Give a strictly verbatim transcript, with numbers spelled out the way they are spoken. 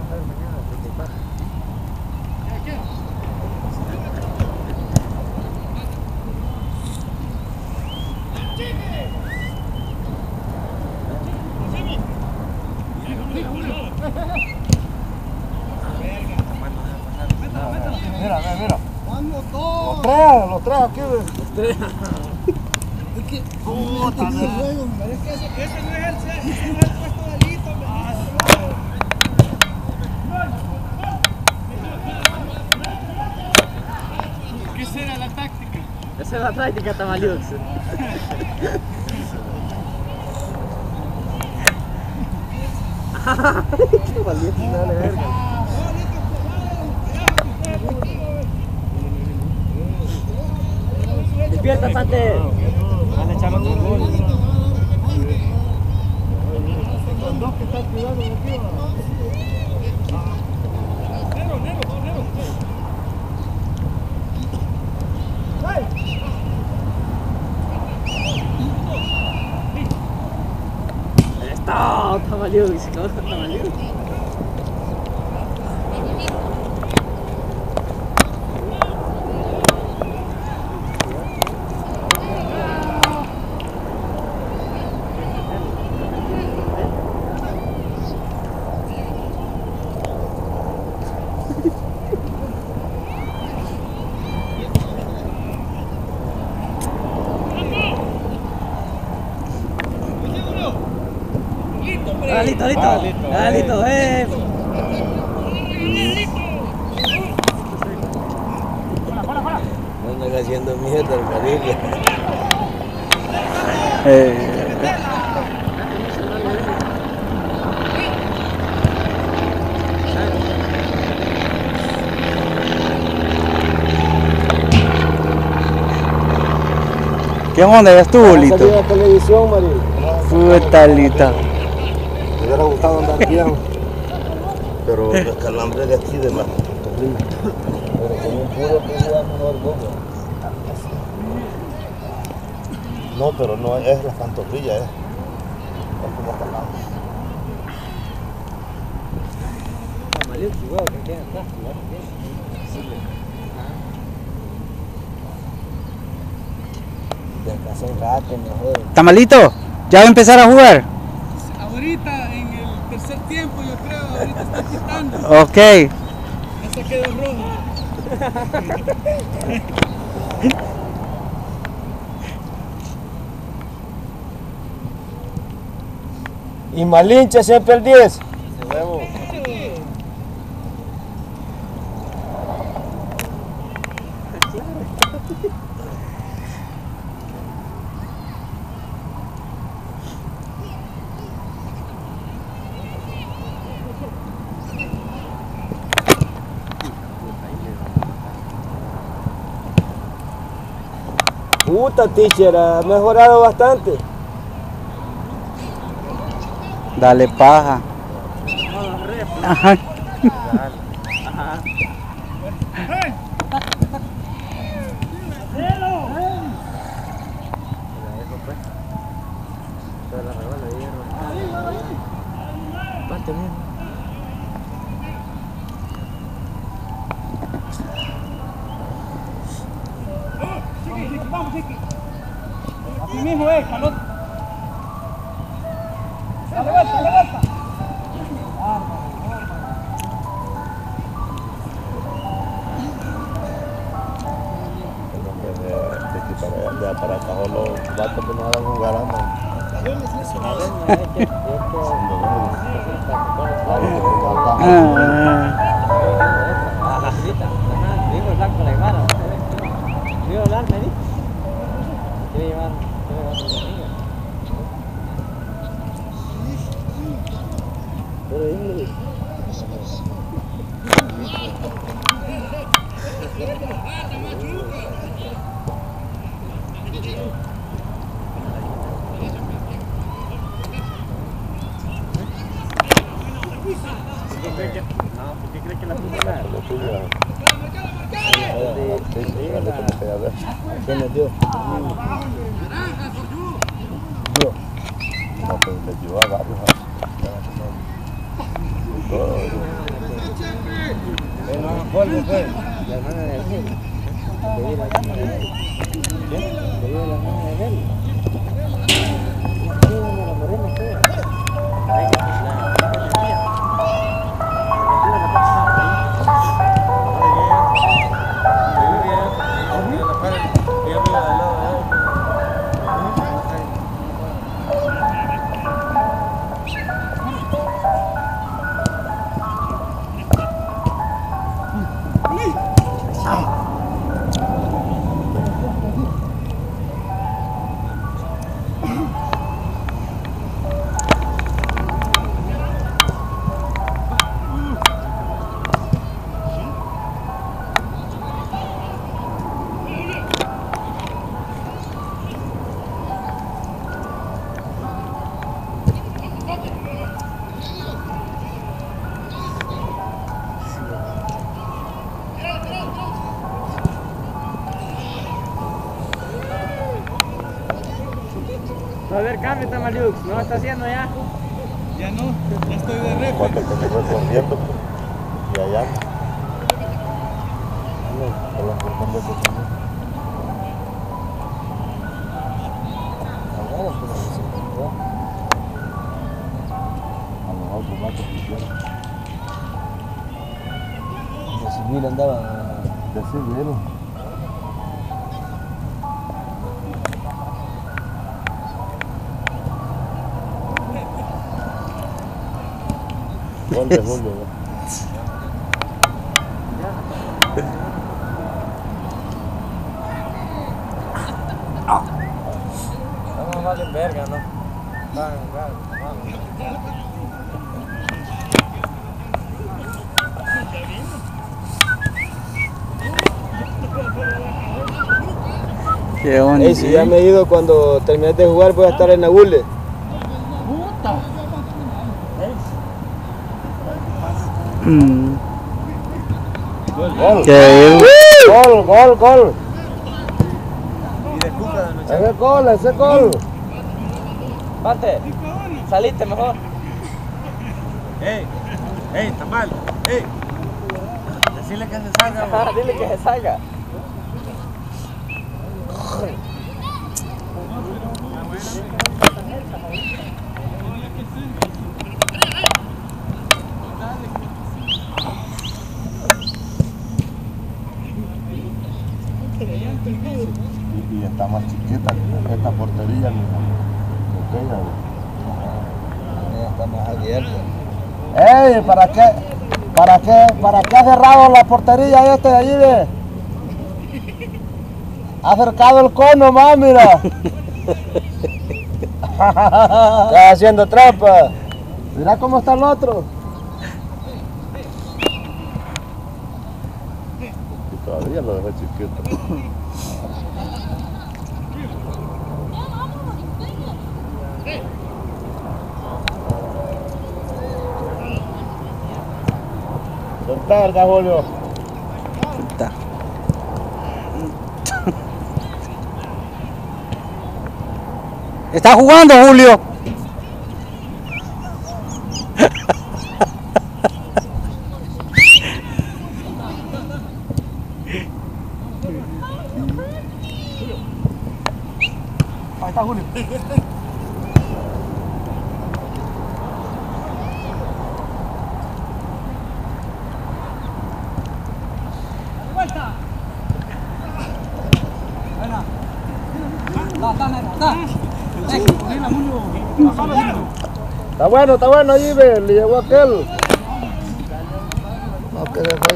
Mira, mira, mira. Los tres, los tres aquí. Los tres. Es que, puta, ese juego, es que ese, ese no es el, ese no es el puesto de Lito, ¿qué será la táctica? Esa es la táctica, Tamaliux. Qué valiente, dale verga. Despierta, Pate. Van a echar otro gol. Con dos que están cuidando aquí. Nero, Nero, Nero. Ahí está, Tamaliux. ¿Qué pasa, Tamaliux? Ah, listo, listo. Ah, listo, ah, listo, eh. No andan haciendo mierda el Caribe. Eh. ¿Qué onda? ¿Ya estuvo, Lito? Salí a la televisión, Maril. Puta, Lito. Me hubiera gustado andar bien, pero el calambre de aquí de la torrilla. Pero con un puro que sea mejor boca. No, pero no es la pantorrilla, es, es como calambre. Tamaliux, igual, que queda atrás, igual. Descansé un rato, mejor. Tamalito, ¿ya va a empezar a jugar? Ahorita en el tercer tiempo, yo creo, ahorita está quitando. Ok. Ya se quedó rojo. Y Malinche siempre el diez. Puta, teacher, ha mejorado bastante. Dale paja. Ajá. Ajá. Vamos, Chiqui. Así mismo es, calor. Dale vuelta, dale vuelta. De para acá los vatos que no hagan jugar andan. ¿Por qué crees que la puta Lo tuyo. ¿Quién le dio? Yo. No, pero le dio a varios. Todo. polvo, pues. La hermana de Argel. Te vi la hermana de él. ¿Qué? Te vi la hermana de él. La morena fea. Ay, que la A ver, cambio, Tamaliux. ¿No lo está haciendo ya? Ya no, ya estoy de refe. Cuando que se fue corriendo. Y allá. No, por la porción de tu también. Ahora es que no se encontró. A los automáticos que hicieron. De civil andaban. De civil. Gol de Julio, No vale verga, ¿no? Vale, vale, Qué bonito. Ey, si ya me he ido cuando terminé de jugar, voy a estar en Nagule. Mm. Gol. Qué Gol, gol, gol. Ese gol, ese gol. Pate, saliste mejor. Ey, ey, está mal. Ey. Decirle que se salga. Ajá, dile que se salga. y está más chiquita que esta portería, aquella. Ya está más abierta. ¡Ey! ¿Para qué? ¿Para qué? ¿Para qué ha cerrado la portería este de allí de? Ha acercado el cono más, mira. Está haciendo trampa. Mira cómo está el otro. Y todavía lo dejó chiquito. Verga, Julio. Puta. ¿Está jugando, Julio? Ahí está Julio. Está bueno, está bueno allí, ve, le llegó aquel. No, que dejó